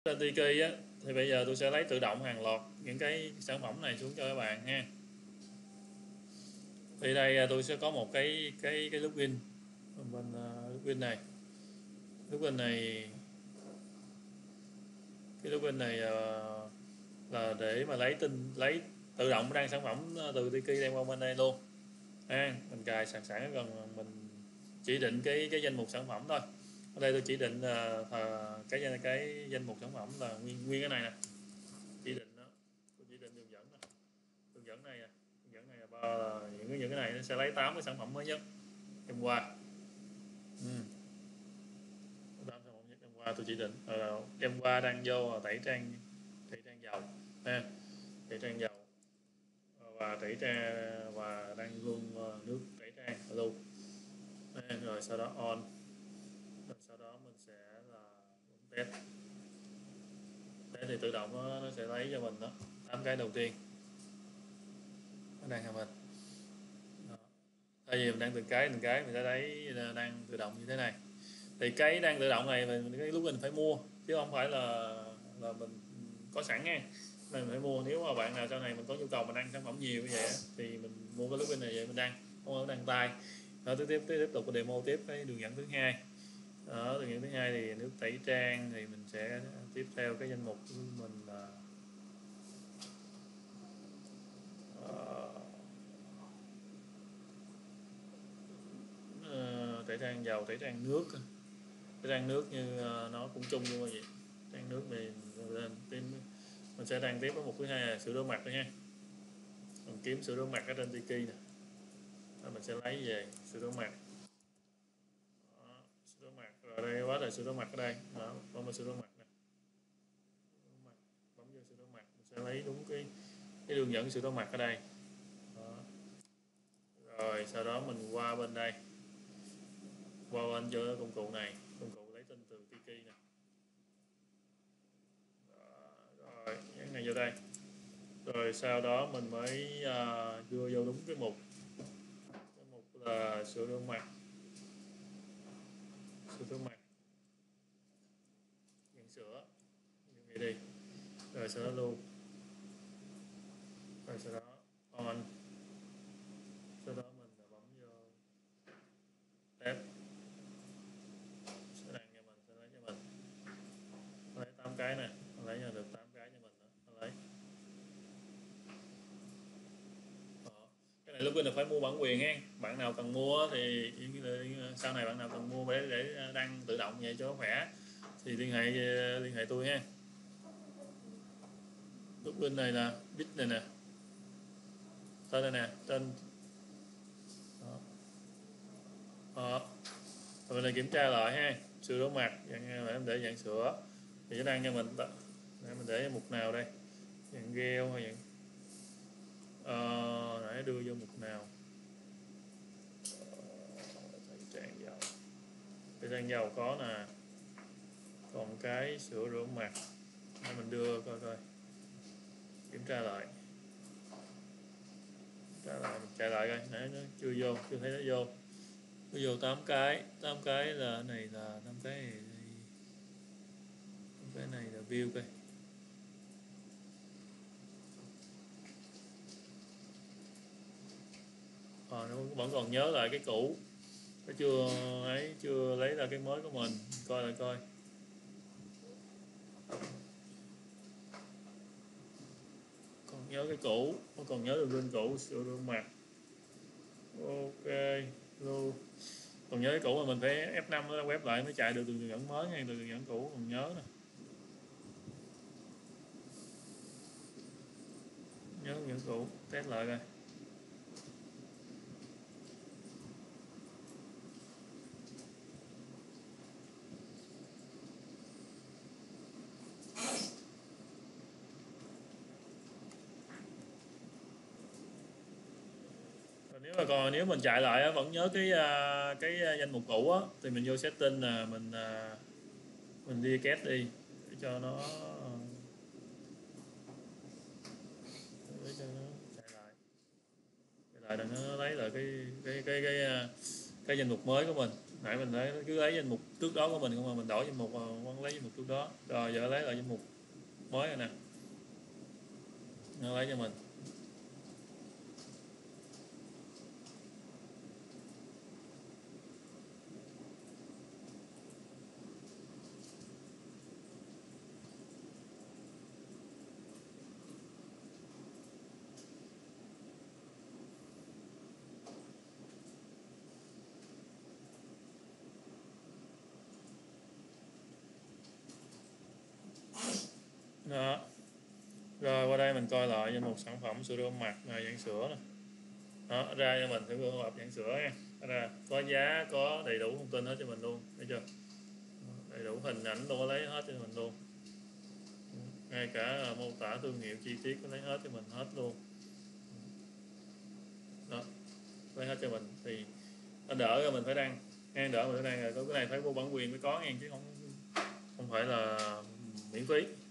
Trên Tiki á thì bây giờ tôi sẽ lấy tự động hàng loạt những cái sản phẩm này xuống cho các bạn ha. Thì đây tôi sẽ có một cái login bên login này. Login này cái login này là để mà lấy tự động đăng sản phẩm từ Tiki đem qua bên đây luôn. Ha, mình cài sẵn sẵn gần mình chỉ định cái danh mục sản phẩm thôi. Ở đây tôi chỉ định cái danh mục sản phẩm là nguyên cái này nè. Chỉ định đó. Tôi chỉ định đường dẫn nè. Hướng dẫn này là những cái này nó sẽ lấy 8 cái sản phẩm mới nhất hôm qua. Tám sản phẩm nhất hôm qua tôi chỉ định hôm qua đang vô tẩy trang dầu ha, tẩy trang dầu và tẩy trang và đang luôn nước tẩy trang luôn. Rồi sau đó on, rồi sau đó mình sẽ là test thì tự động nó sẽ lấy cho mình đó 8 cái đầu tiên nó đang cho mình. Thay vì mình đang từng cái mình sẽ thấy đang tự động như thế này. Thì cái đang tự động này cái lúc mình phải mua chứ không phải là mình có sẵn nha. Mình phải mua, nếu mà bạn nào sau này mình có nhu cầu mình đăng sản phẩm nhiều như vậy thì mình mua cái lúc này vậy mình đăng, không có đăng tay. Rồi tiếp tục cái demo tiếp cái đường dẫn thứ hai. Ở đường dẫn thứ hai thì nước tẩy trang thì mình sẽ tiếp theo cái danh mục của mình là tẩy trang dầu, tẩy trang nước. Tẩy trang nước như nó cũng chung luôn vậy. Trang nước thì mình sẽ đăng tiếp với một thứ hai là sữa rửa mặt thôi nha. Mình kiếm sữa rửa mặt ở trên Tiki nè. Đó, mình sẽ lấy về sữa rửa mặt. Đó, sữa rửa mặt rồi đây quá là sữa rửa mặt ở đây. Đó, bấm vào sữa rửa mặt nè. Bấm vô sữa rửa mặt mình sẽ lấy đúng cái đường dẫn sữa rửa mặt ở đây. Đó. Rồi sau đó mình qua bên đây. Qua bên cho công cụ này, công cụ lấy tên từ Tiki nè. Rồi nhấn này vô đây. Rồi sau đó mình mới đưa vô đúng cái mục là sữa rửa mặt, dạng sữa như vậy đi. Rồi sau đó lưu, rồi sau đó on, sau đó mình bấm vô test, sẽ đăng cho mình, sẽ lấy cho mình, lấy 8 cái nè, lấy cho được 8 cái cho mình đó, lấy. Đó. Cái này lúc là phải mua bản quyền ha. Bạn nào cần mua thì sau này bạn nào cần mua để đăng tự động vậy cho khỏe thì liên hệ tôi ha. Lúc bên này là bit này nè, tên này nè, tên đó. Đó. Rồi mình kiểm tra lại ha, sữa rửa mặt em để dạng sữa thì nó đăng cho mình để mình để mục nào đây, dạng gel hay dạng nãy đưa vô mục nào, tẩy trang dầu có nè, còn cái sữa rửa mặt để mình đưa coi kiểm tra lại mình chạy lại coi nãy nó chưa thấy nó vô. Nó vô 8 cái là cái này là 8 cái này, 8 cái này là view coi. Nó vẫn còn nhớ lại cái cũ, nó chưa lấy ra cái mới của mình, coi lại coi. Còn nhớ cái cũ, nó còn nhớ đường link cũ sửa rửa mặt. Ok luôn. Còn nhớ cái cũ mà mình phải F5 nó web lại mới chạy được đường dẫn mới ngay, đường dẫn cũ còn nhớ nè. Nhớ đường dẫn cũ, test lại coi. Nếu mình chạy lại vẫn nhớ cái danh mục cũ á thì mình vô setting là mình đi kết đi để cho nó chạy lại để nó lấy lại cái danh mục mới của mình. nãy mình cứ lấy danh mục trước đó của mình không mà mình đổi danh mục vẫn lấy danh mục trước đó. Rồi giờ lấy lại danh mục mới rồi nè, nó lấy cho mình. Đó. Rồi qua đây mình coi lại danh mục sản phẩm sữa rửa mặt dạng sữa nè. Đó, ra cho mình cái hộp dạng sữa nha. Ra có giá, có đầy đủ thông tin hết cho mình luôn, thấy chưa? Đầy đủ hình ảnh tôi lấy hết cho mình luôn. Ngay cả mô tả thương hiệu chi tiết có lấy hết cho mình hết luôn. Đó, lấy hết cho mình thì nó đỡ rồi mình phải đăng. Đỡ mình phải đăng rồi, cái này phải mua bản quyền mới có nha chứ không phải là miễn phí.